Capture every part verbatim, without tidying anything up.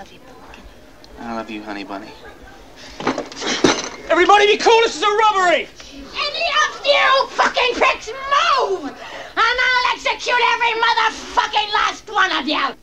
love you, pumpkin. I love you, honey bunny. Everybody be cool, this is a robbery! Any of you fucking pricks move! And I'll execute every motherfucking last one of you!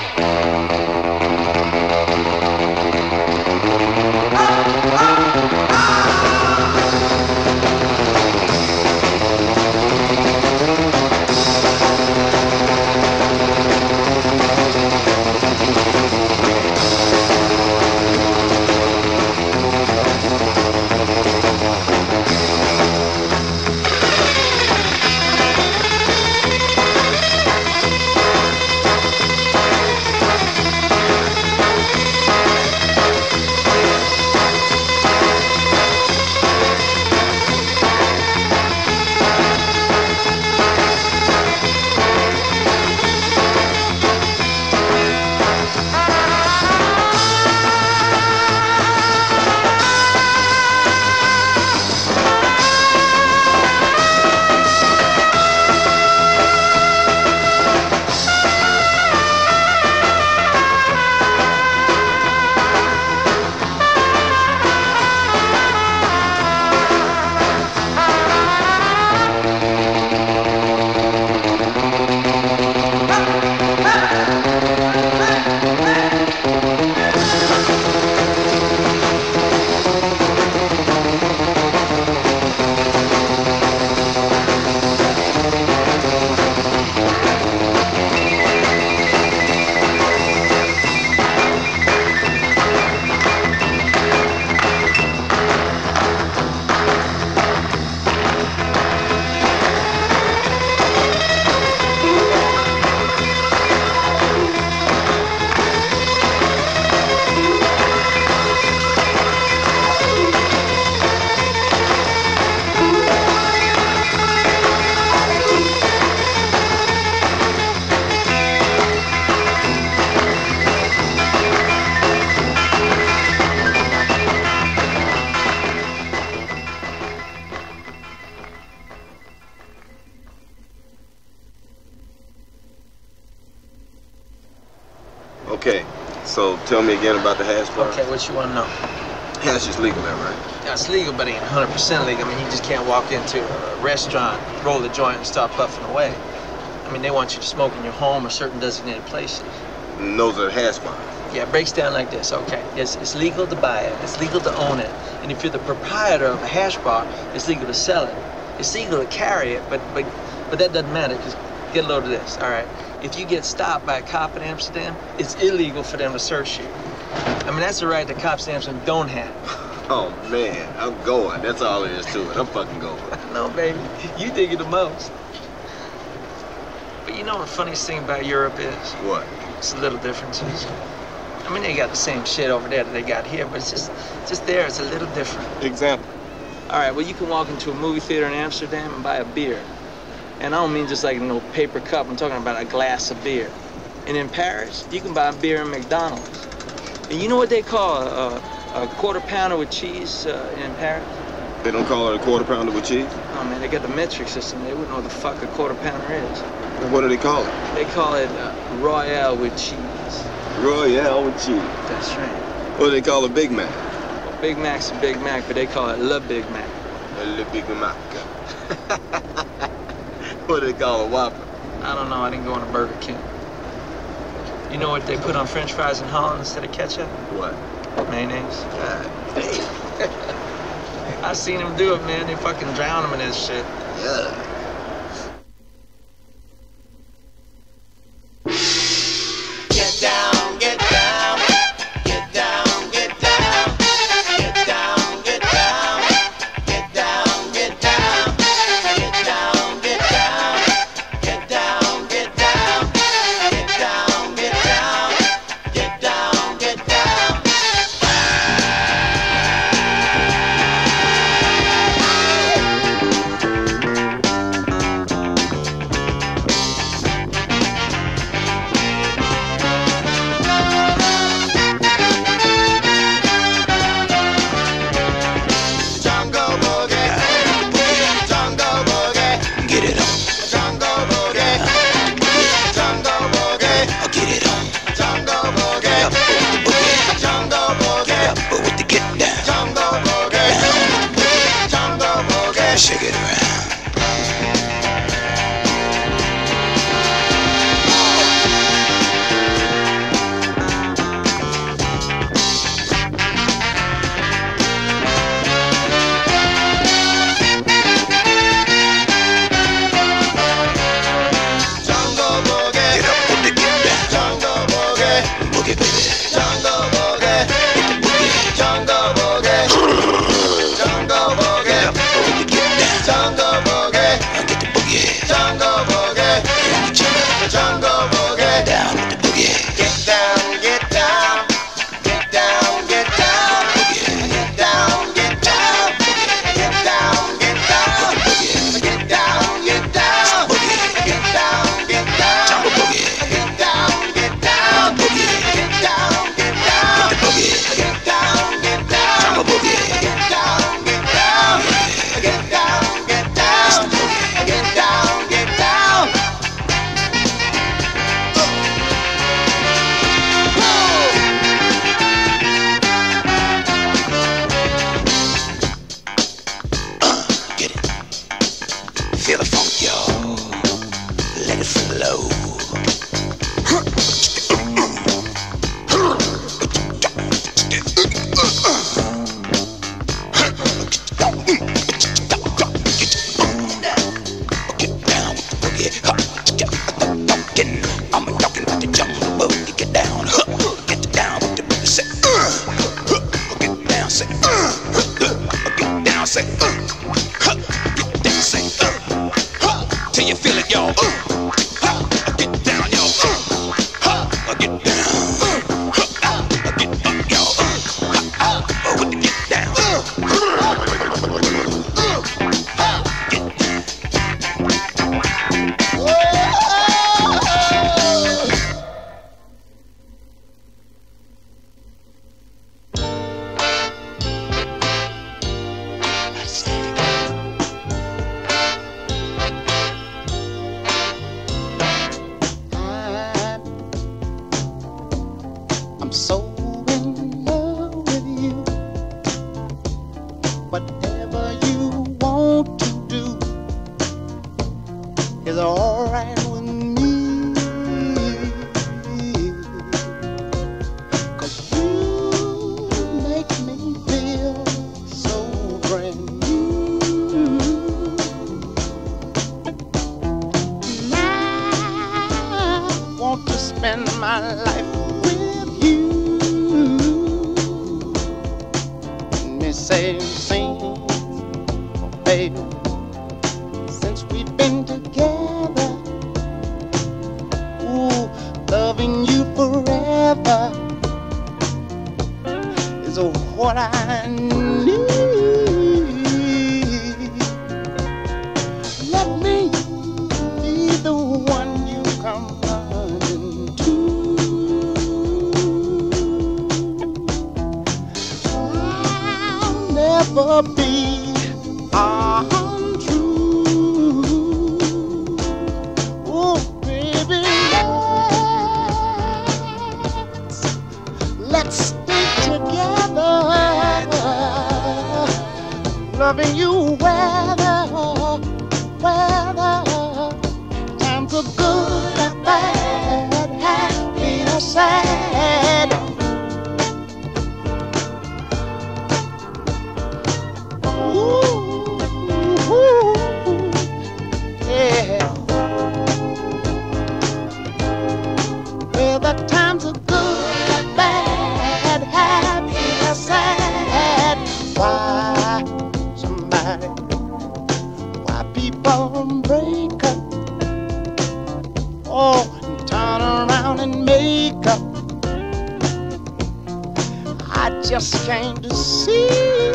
Okay, so tell me again about the hash bar. Okay, what you want to know? Hash is legal now, right? Yeah, it's legal, but it ain't one hundred percent legal. I mean, you just can't walk into a restaurant, roll the joint, and start puffing away. I mean, they want you to smoke in your home or certain designated places. And those are hash bars. Yeah, it breaks down like this. Okay, it's, it's legal to buy it. It's legal to own it. And if you're the proprietor of a hash bar, it's legal to sell it. It's legal to carry it, but but but that doesn't matter, because get a load of this, all right? If you get stopped by a cop in Amsterdam, it's illegal for them to search you. I mean, that's the right that cops in Amsterdam don't have. Oh, man, I'm going. That's all there is to it. I'm fucking going. No, baby, you dig it the most. But you know what the funniest thing about Europe is? What? It's the little differences. I mean, they got the same shit over there that they got here, but it's just, just there, it's a little different. Example? All right, well, you can walk into a movie theater in Amsterdam and buy a beer. And I don't mean just like a no paper cup, I'm talking about a glass of beer. And in Paris, you can buy a beer in McDonald's. And you know what they call a, a quarter pounder with cheese uh, in Paris? They don't call it a quarter pounder with cheese? Oh man, they got the metric system. They wouldn't know what the fuck a quarter pounder is. And what do they call it? They call it uh, Royale with cheese. Royale with cheese. That's right. What do they call a Big Mac? Well, Big Mac's a Big Mac, but they call it Le Big Mac. Le Big Mac. What do they call a Whopper? I don't know, I didn't go on a Burger King. You know what they put on French fries in Holland instead of ketchup? What? Mayonnaise. God damn. I seen them do it, man. They fucking drown them in this shit. Yeah. Get down, get down, get down, get down, get down, get down, get down, get down, get down, get down, get down, get down, get down, get down, get down, get down. same scene, baby. Since we've been together, ooh, loving you forever is what I need. Let me be the one you come running to. I'll never be untrue. Oh, baby, let's, let's stay together, loving you weather, weather. Times are good and bad, happy or sad. Ooh, ooh, yeah. Well, the times are good and bad, happy or sad. Why somebody, why people break up? Oh, and turn around and make up. I just came to see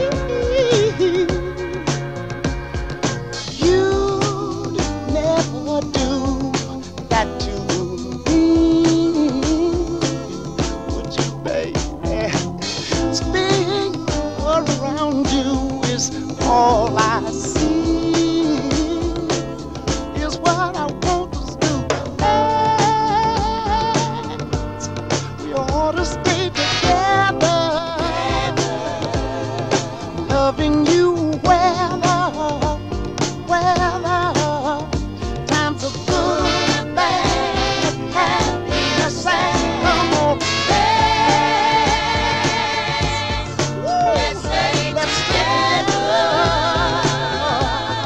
you'd never do that to me, would you, baby? Staying around you is all I see, is what I want to do. We ought to stay together, loving you weather, weather. Times are good and bad, happy or sad. Come on, let's, let's stay together,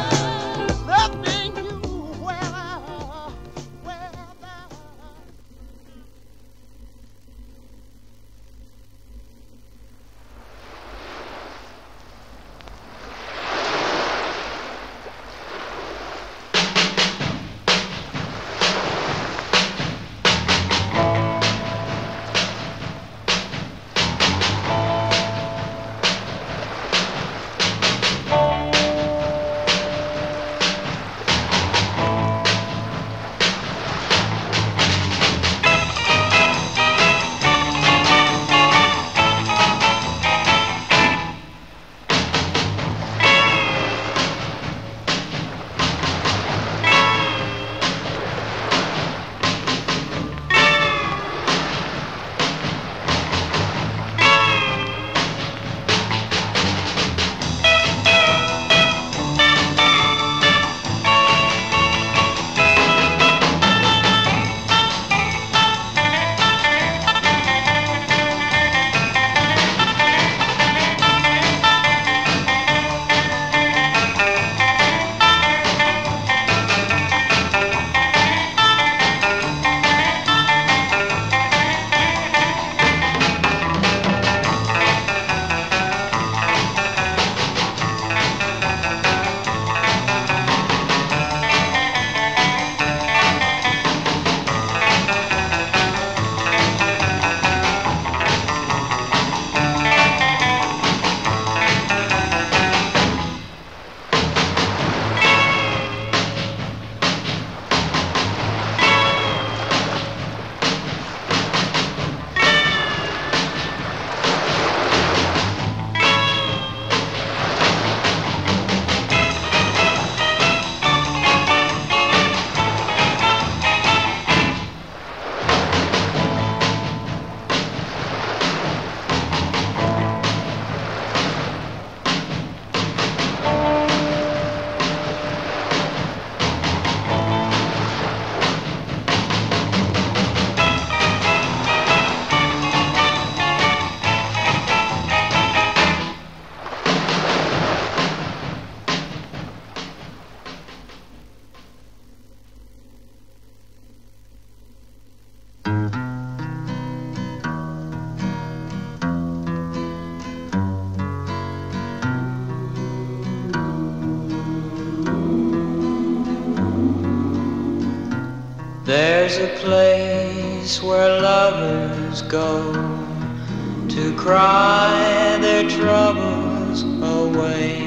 There's a place where lovers go to cry their troubles away,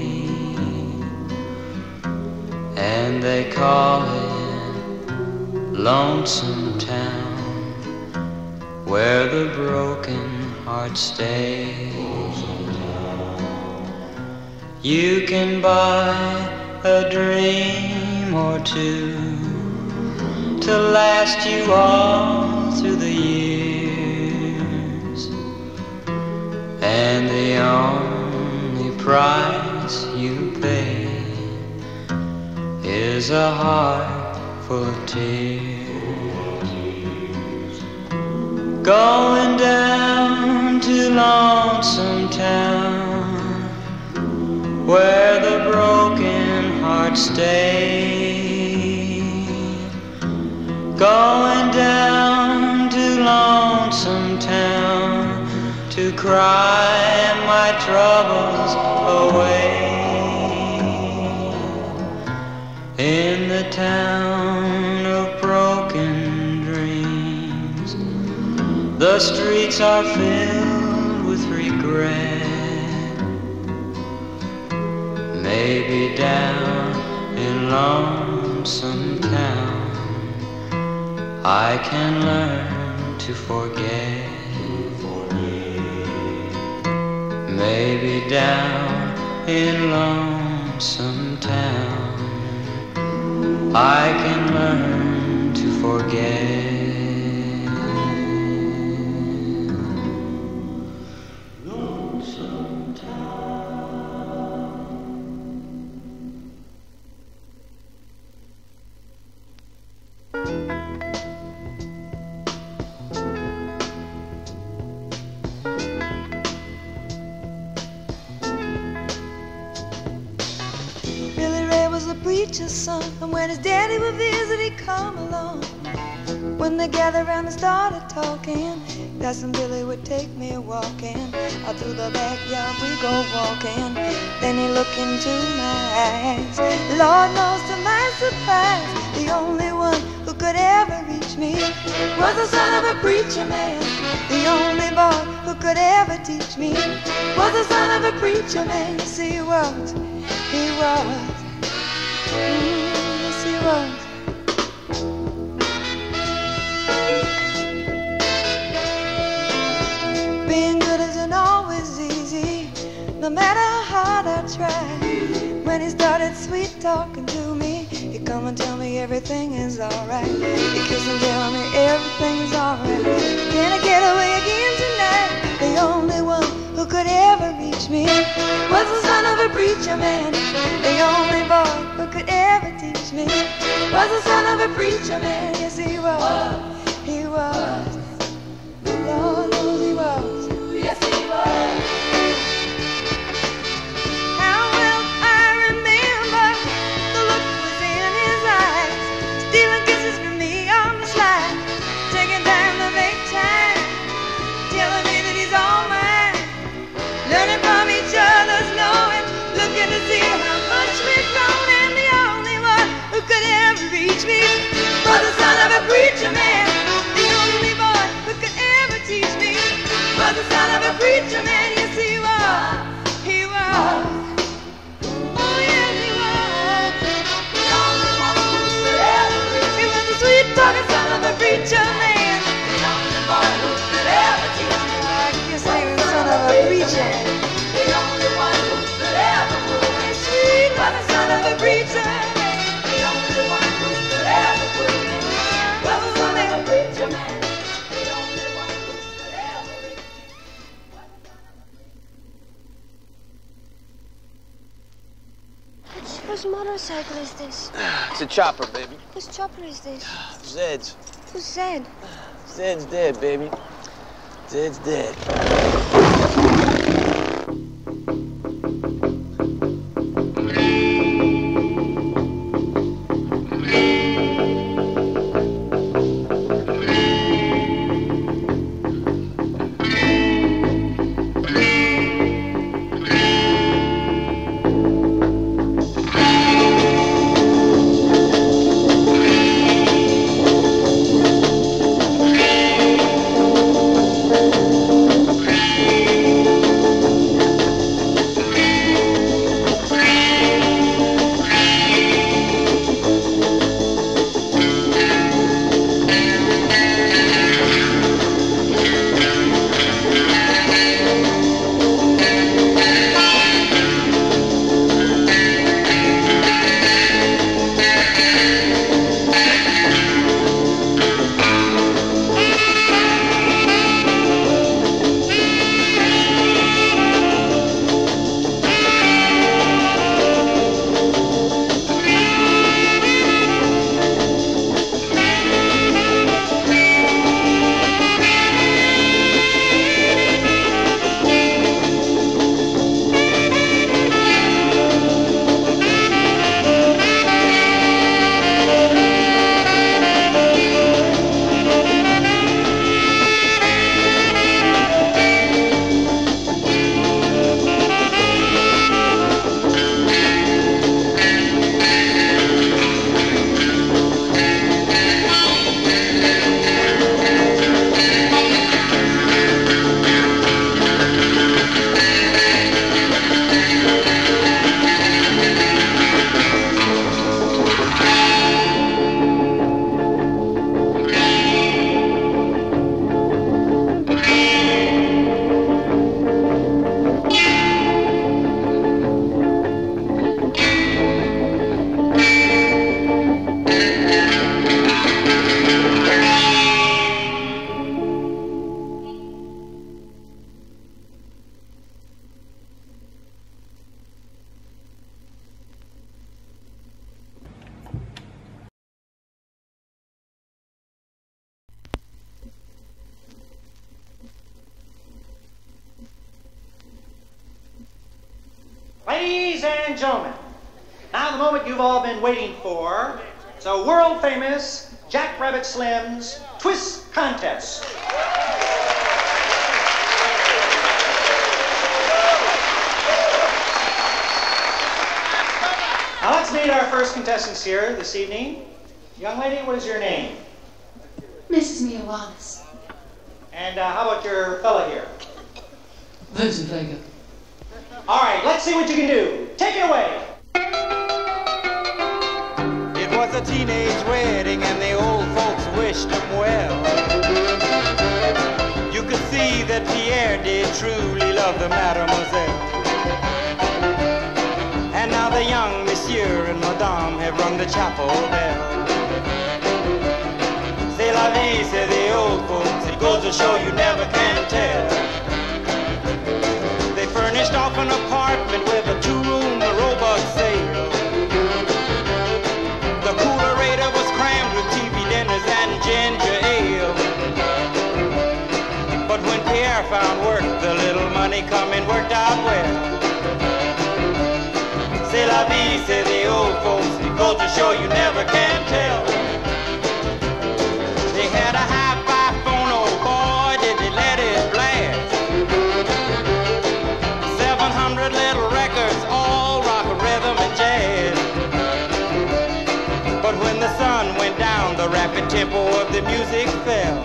and they call it Lonesome Town, where the broken heart stays. You can buy a dream or two to last you all through the years, and the only price you pay is a heart full of tears. Going down to Lonesome Town, where the broken heart stays. Going down to Lonesome Town to cry my troubles away. In the town of broken dreams, the streets are filled with regret. Maybe down in Lonesome Town I can learn to forget. Maybe down in Lonesome Town I can learn to forget. Lonesome Town. Preacher's son, and when his daddy would visit, he'd come along. When they gathered around and started talking, Cousin Billy would take me walking. Out through the backyard we go walking. Then he looked into my eyes. Lord knows to my surprise, the only one who could ever reach me was the son of a preacher man. The only boy who could ever teach me was the son of a preacher man. Yes, he was, he was. Yes, he was. Being good isn't always easy, no matter how hard I try. When he started sweet talking to me, he'd come and tell me everything is alright. He'd kiss and tell me everything's alright. Can I get away again tonight? The only one who could ever reach me was the son of a preacher man. The only boy who could ever teach me was the son of a preacher man. Yes, he was, he was. Lord knows he was. Yes, he was. How well I remember the look was in his eyes, stealing kisses from me on the slide, taking time to make time, telling me that he's all mine, learning from each other's knowing, looking to see how much we've grown. And the only one who could ever reach me was the son of a preacher man. The only boy who could ever teach me was the son of a preacher man. Yes, he was, he was. Oh, yes, he was. The only one who could ever reach me. He was the sweet talking son of a preacher man. The only boy who could ever teach me. I guess he was the son of a preacher. The only one who could ever move me. Sweet talking son of a preacher man. The only one who could ever move me was the son of a preacher man. The only one who could ever reach me. Whose motorcycle is this? It's a chopper, baby. Whose chopper is this? Zed's. Who's Zed? Zed's dead, baby. Zed's dead. and gentlemen, now the moment you've all been waiting for, it's a world famous Jack Rabbit Slim's Twist Contest. Now let's meet our first contestants here this evening. Young lady, what is your name? Missus Mia Wallace. And uh, how about your fella here? Vincent Vega. All right, let's see what you can do. Take it away. It was a teenage wedding and the old folks wished them well. You could see that Pierre did truly love the mademoiselle. And now the young monsieur and madame have rung the chapel bell. C'est la vie, say the old folks, it goes to show you never can tell. They furnished off an apartment with a two-room robot sale. The coolerator was crammed with T V dinners and ginger ale. But when Pierre found work, the little money coming worked out well. C'est la vie, say the old folks, it goes to show you never can tell. They had a hi-fi phone, oh boy, did they let it blast. Seven hundred little records, all rock, rhythm, and jazz. But when the sun went down, the rapid tempo of the music fell.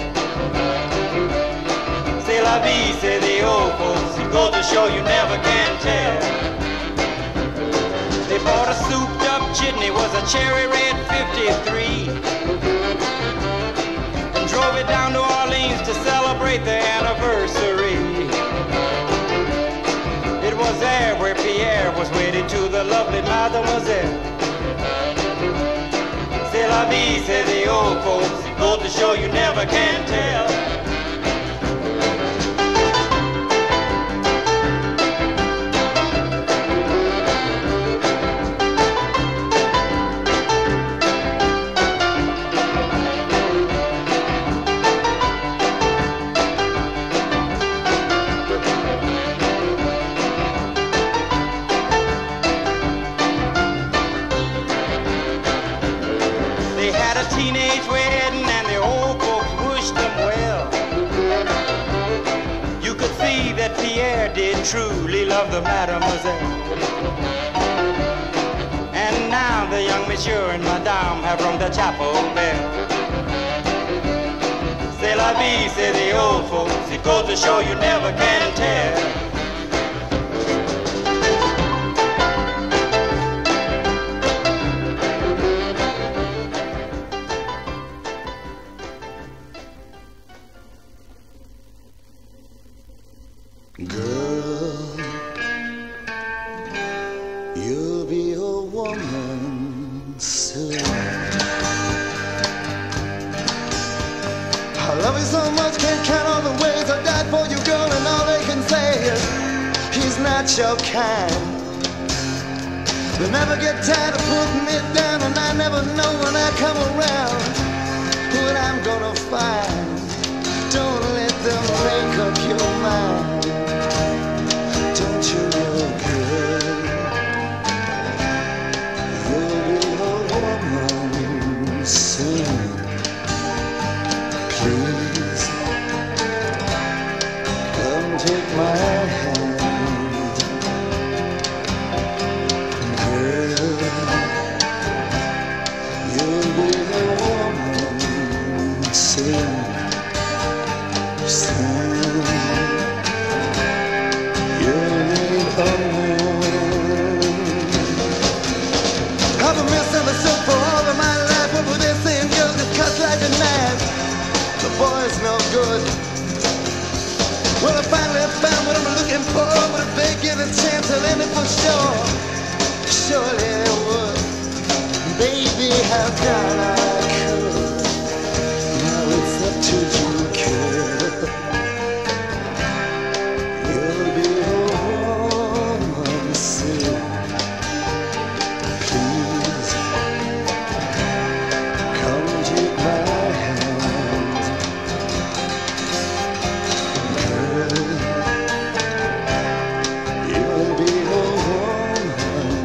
C'est la vie, say the old folks, it goes to show you never can tell. They bought a souped-up jitney, was a cherry red fifty-three, and drove it down to Orleans to celebrate their anniversary. It was there where Pierre was wedded to the lovely mademoiselle. C'est la vie, say the old folks, it goes to show you never can tell. Teenage wedding and the old folks wished them well. You could see that Pierre did truly love the mademoiselle. And now the young monsieur and madame have rung the chapel bell. C'est la vie, say the old folks, it goes to show you never can tell. Your kind. They'll never get tired of putting me down, and I never know when I come around what I'm gonna find. Don't let them make up your mind. Don't you know, girl, you'll be a woman soon. Please come take my hand. Boy's no good. Well, I finally found what I'm looking for, but if they give a chance, I'll end it for sure. Surely they would. Baby, how can I could? Now it's up to you, kid. You'll be a woman soon. Please, come take my you'll be a woman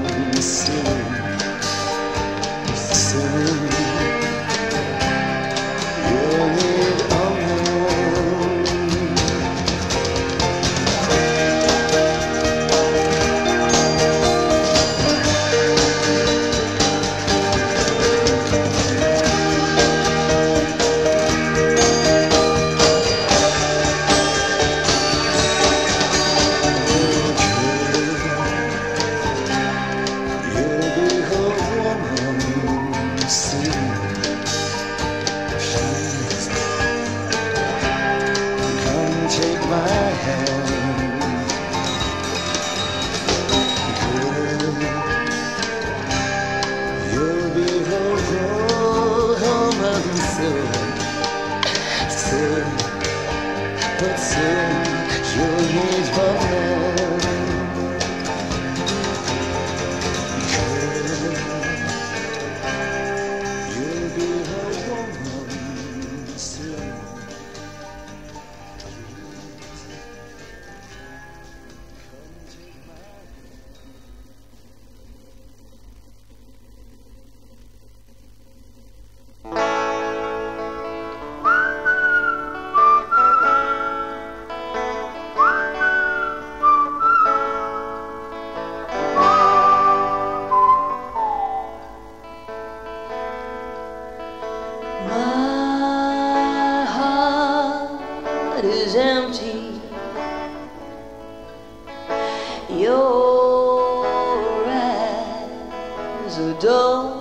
Your eyes are dull.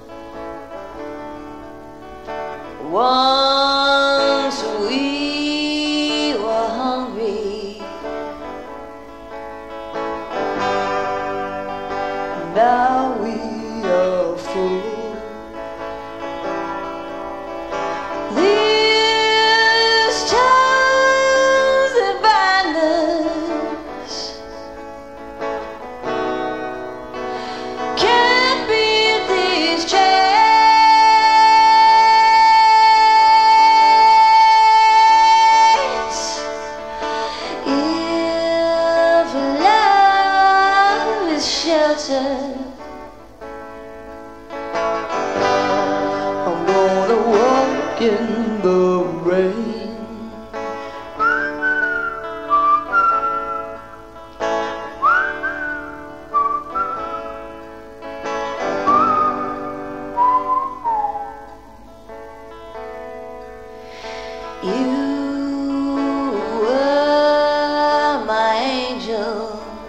Once we were hungry, now we are full. These ties that bind us can't beat these chains. If love is shelter, I'm gonna walk in the rain. You were my angel.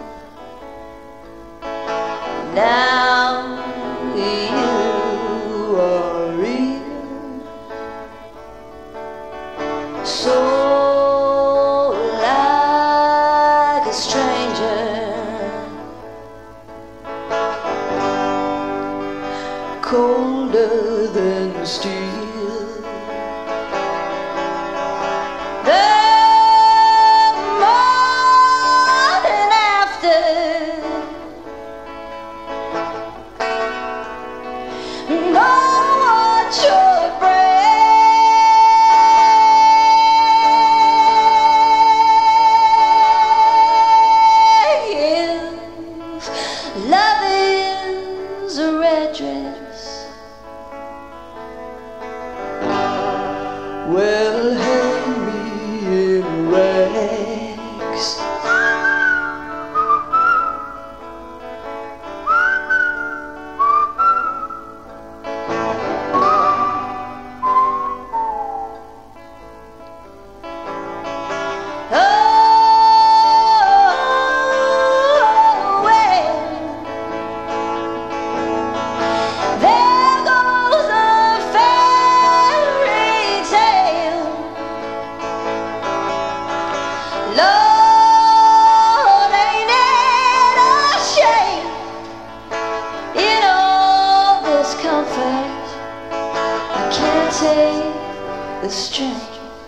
Now you are real. So like a stranger, colder than steel. The morning after, no one should break. If love is a red dress, well, hang me in rags. Oh, well, there goes a fairy tale. Lord, ain't it a shame? In all this comfort, I can't take the strain.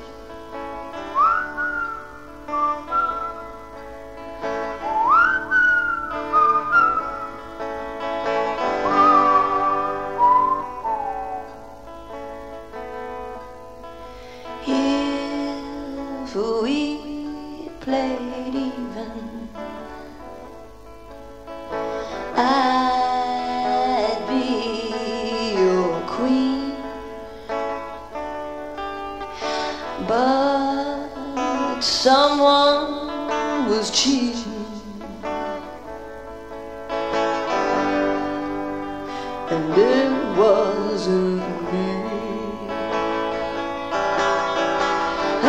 If we played even, I'd be your queen. But someone was cheating, and it wasn't me. I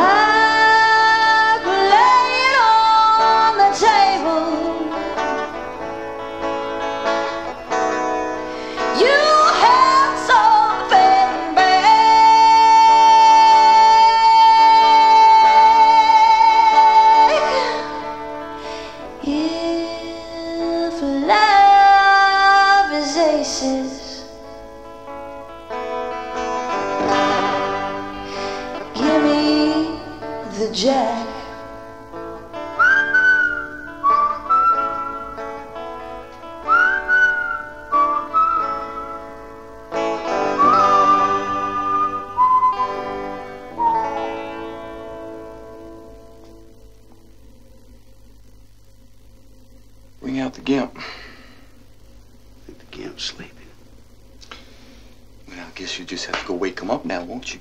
laid on the table. You had something back. If love is aces, give me the jack. Bring out the gimp. I think the gimp's sleeping. Well, I guess you just have to go wake him up now, won't you?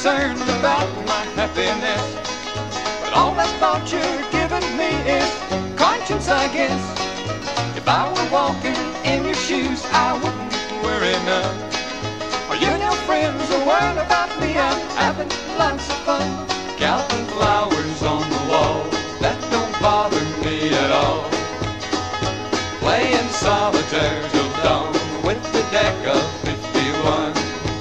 concerned about my happiness. But all that thought you're giving me is conscience, I guess. If I were walking in your shoes, I wouldn't worry none. Are you now friends or worried about me? I'm having lots of fun. Counting flowers on the wall, that don't bother me at all. Playing solitaire till dawn with the deck of fifty-one.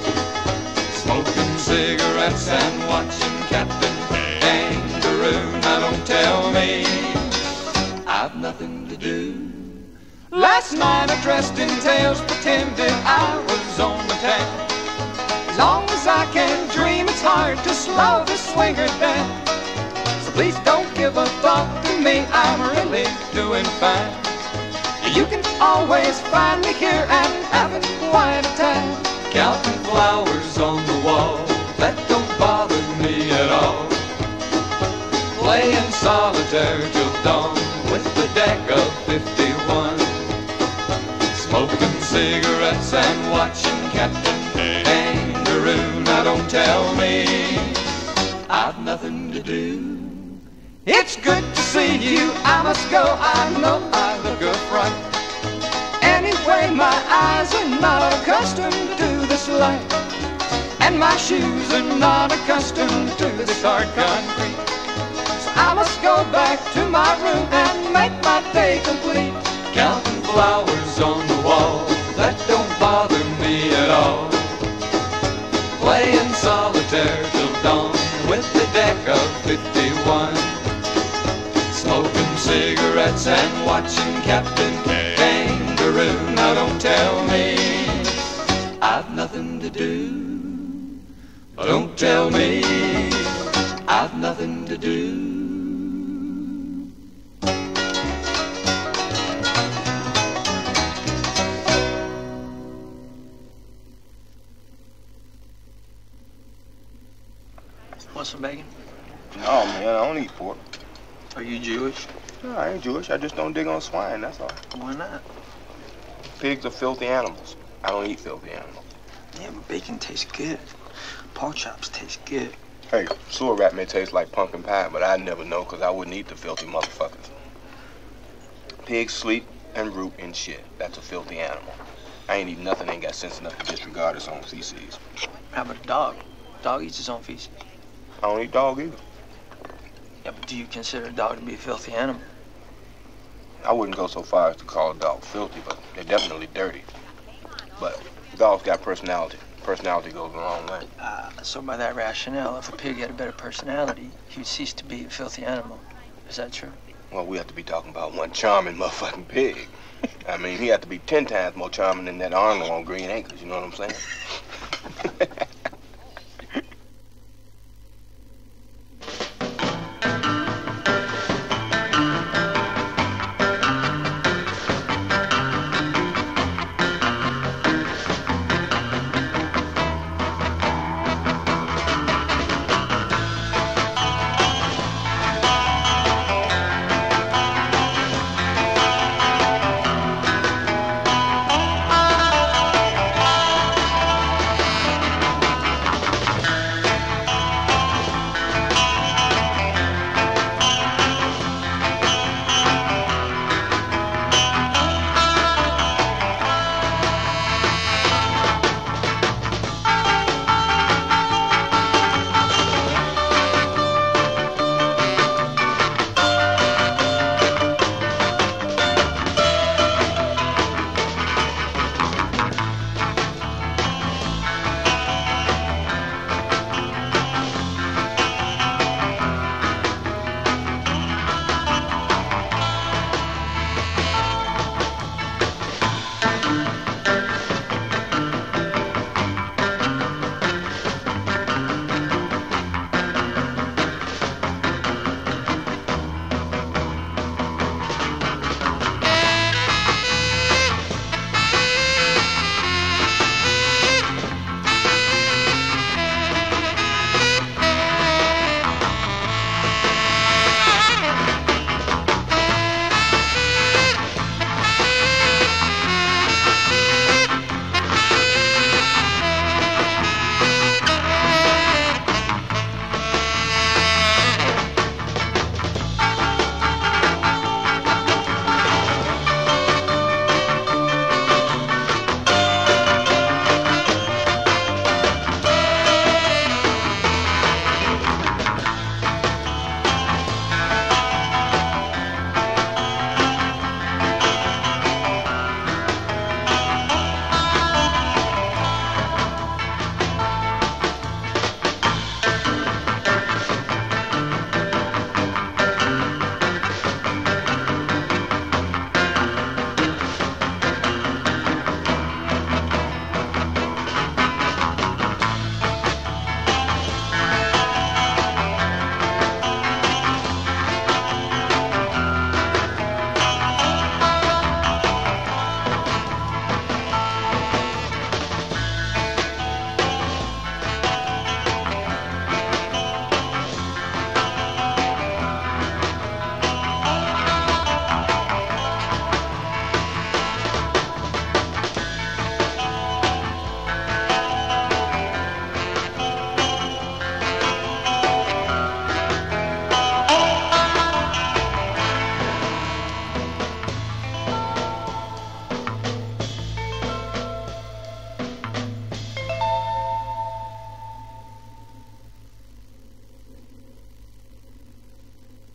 Smoking cigarettes and watching Captain Kangaroo. Now don't tell me I've nothing to do. Last night I dressed in tails, pretended I was on the town. As long as I can dream, it's hard to slow the swinger down. So please don't give a thought to me, I'm really doing fine. You can always find me here and having quite a time. Counting flowers on the wall, that don't bother me at all. Playing solitaire till dawn with the deck of fifty-one. Smoking cigarettes and watching Captain Kangaroo. Now don't tell me I've nothing to do. It's good to see you, I must go, I know I look a fright. Anyway, my eyes are not accustomed to this light, and my shoes are not accustomed to this hard concrete. So I must go back to my room and make my day complete. Counting flowers on the wall, that don't bother me at all. Playing solitaire till dawn with the deck of fifty-one. Smoking cigarettes and watching Captain Kangaroo. Now don't tell me I've nothing to do. Don't tell me I've nothing to do. Want some bacon? No, man, I don't eat pork. Are you Jewish? No, I ain't Jewish. I just don't dig on swine, that's all. Why not? Pigs are filthy animals. I don't eat filthy animals. Yeah, but bacon tastes good. Pork chops taste good. Hey, sewer rat may taste like pumpkin pie, but I'd never know because I wouldn't eat the filthy motherfuckers. Pigs sleep and root in shit. That's a filthy animal. I ain't eat nothing ain't got sense enough to disregard its own feces. How about a dog? Dog eats his own feces. I don't eat dog either. Yeah, but do you consider a dog to be a filthy animal? I wouldn't go so far as to call a dog filthy, but they're definitely dirty. But dogs got personality. Personality goes a long way. Uh, so by that rationale, if a pig had a better personality, he would cease to be a filthy animal. Is that true? Well, we have to be talking about one charming motherfucking pig. I mean, he had to be ten times more charming than that Arnold on Green Acres, you know what I'm saying?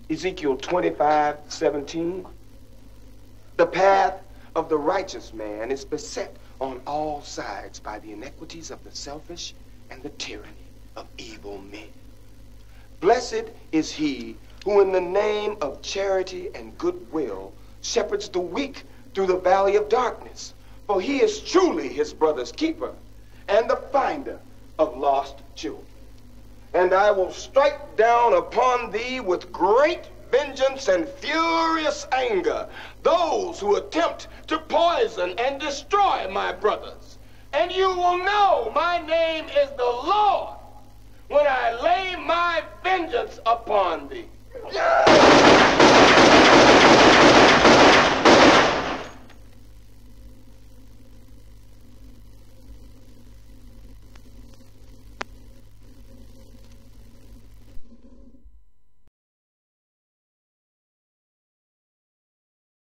Ezekiel twenty-five seventeen. The path of the righteous man is beset on all sides by the iniquities of the selfish and the tyranny of evil men. Blessed is he who in the name of charity and goodwill shepherds the weak through the valley of darkness, for he is truly his brother's keeper and the finder of lost children. And I will strike down upon thee with great vengeance and furious anger those who attempt to poison and destroy my brothers. And you will know my name is the Lord when I lay my vengeance upon thee.